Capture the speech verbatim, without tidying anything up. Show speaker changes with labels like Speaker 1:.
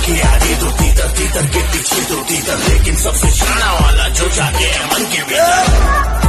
Speaker 1: के आगे तो तीतर तीतर के पीछे तो तीतर, लेकिन सबसे शाना वाला जो जाके है मन के भीतर।